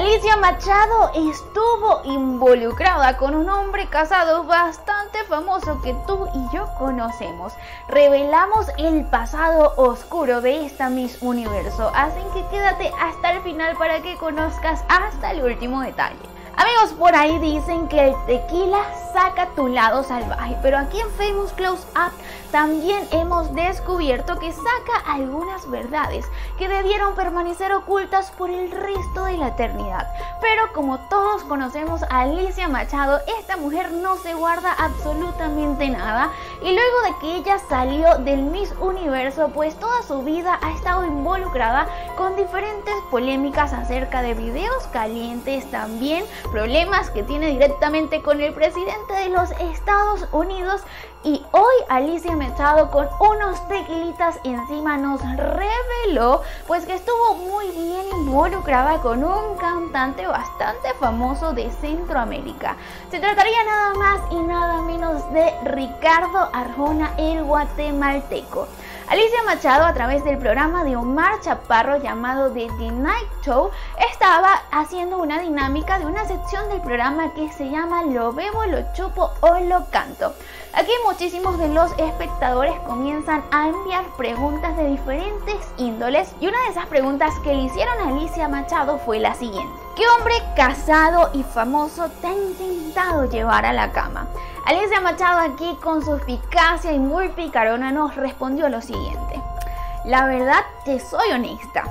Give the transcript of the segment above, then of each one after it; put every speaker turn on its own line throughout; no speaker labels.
Alicia Machado estuvo involucrada con un hombre casado bastante famoso que tú y yo conocemos. Revelamos el pasado oscuro de esta Miss Universo, así que quédate hasta el final para que conozcas hasta el último detalle. Amigos, por ahí dicen que el tequila saca tu lado salvaje, pero aquí en Famous Close Up también hemos descubierto que saca algunas verdades que debieron permanecer ocultas por el resto de la eternidad. Pero como todos conocemos a Alicia Machado, esta mujer no se guarda absolutamente nada, y luego de que ella salió del Miss Universo, pues toda su vida ha estado involucrada con diferentes polémicas acerca de videos calientes, también problemas que tiene directamente con el presidente de los Estados Unidos. Y hoy Alicia Machado, con unos tequilitas encima, nos reveló pues que estuvo muy bien involucrada con un cantante bastante famoso de Centroamérica. Se trataría nada más y nada menos de Ricardo Arjona, el guatemalteco. Alicia Machado, a través del programa de Omar Chaparro llamado The Night Show, estaba haciendo una dinámica de una sección del programa que se llama Lo bebo, lo chupo o lo canto. Aquí muchísimos de los espectadores comienzan a enviar preguntas de diferentes índoles, y una de esas preguntas que le hicieron a Alicia Machado fue la siguiente: ¿qué hombre casado y famoso te ha intentado llevar a la cama? Alicia Machado, aquí con su eficacia y muy picarona, nos respondió lo siguiente: la verdad, te soy honesta,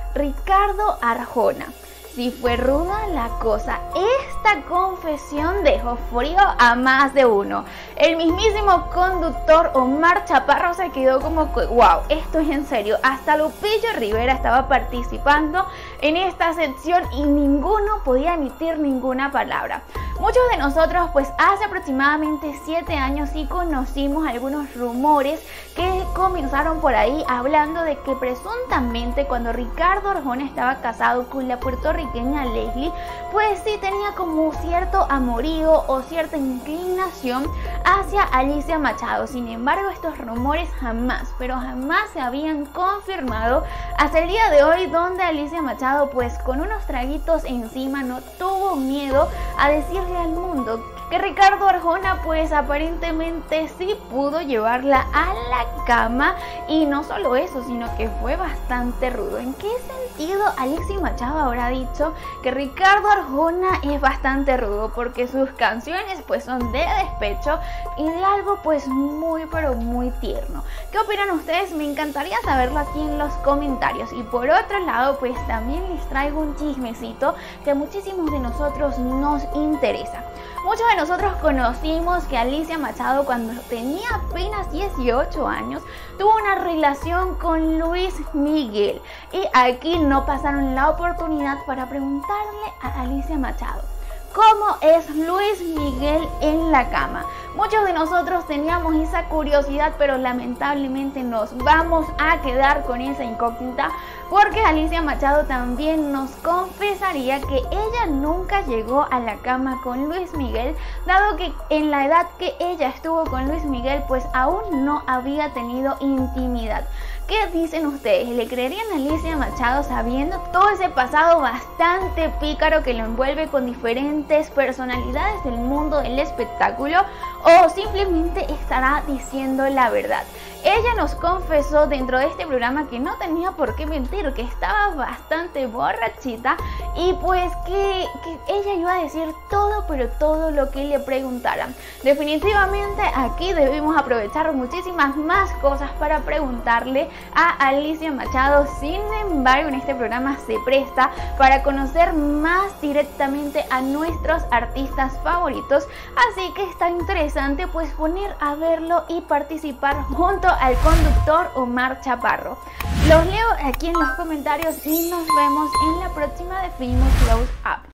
Ricardo Arjona. Si fue ruda la cosa, esta confesión dejó frío a más de uno. El mismísimo conductor Omar Chaparro se quedó como que, wow, esto es en serio. Hasta Lupillo Rivera estaba participando en esta sección y ninguno podía emitir ninguna palabra. Muchos de nosotros pues hace aproximadamente 7 años sí conocimos algunos rumores que comenzaron por ahí hablando de que presuntamente cuando Ricardo Arjona estaba casado con la puertorriqueña Leslie, pues sí tenía como cierto amorío o cierta inclinación hacia Alicia Machado. Sin embargo, estos rumores jamás, pero jamás se habían confirmado hasta el día de hoy, donde Alicia Machado pues con unos traguitos encima no tuvo miedo a decirle al mundo que Ricardo Arjona pues aparentemente sí pudo llevarla a la cama. Y no solo eso, sino que fue bastante rudo. ¿En qué sentido Alicia Machado habrá dicho que Ricardo Arjona es bastante rudo? Porque sus canciones pues son de despecho y de algo pues muy pero muy tierno. ¿Qué opinan ustedes? Me encantaría saberlo aquí en los comentarios. Y por otro lado pues también les traigo un chismecito que a muchísimos de nosotros nos interesa. Muchos de nosotros conocimos que Alicia Machado, cuando tenía apenas 18 años, tuvo una relación con Luis Miguel. Y aquí no pasaron la oportunidad para preguntarle a Alicia Machado: ¿cómo es Luis Miguel en la cama? Muchos de nosotros teníamos esa curiosidad, pero lamentablemente nos vamos a quedar con esa incógnita, porque Alicia Machado también nos confesaría que ella nunca llegó a la cama con Luis Miguel, dado que en la edad que ella estuvo con Luis Miguel pues aún no había tenido intimidad. ¿Qué dicen ustedes? ¿Le creerían a Alicia Machado sabiendo todo ese pasado bastante pícaro que lo envuelve con diferentes personalidades del mundo del espectáculo, o simplemente estará diciendo la verdad? Ella nos confesó dentro de este programa que no tenía por qué mentir, que estaba bastante borrachita y pues que ella iba a decir todo, pero todo lo que le preguntaran. Definitivamente aquí debemos aprovechar muchísimas más cosas para preguntarle a Alicia Machado. Sin embargo, en este programa se presta para conocer más directamente a nuestros artistas favoritos, así que está interesante pues poner a verlo y participar junto al conductor Omar Chaparro. Los leo aquí en los comentarios y nos vemos en la próxima de Famous Close Up.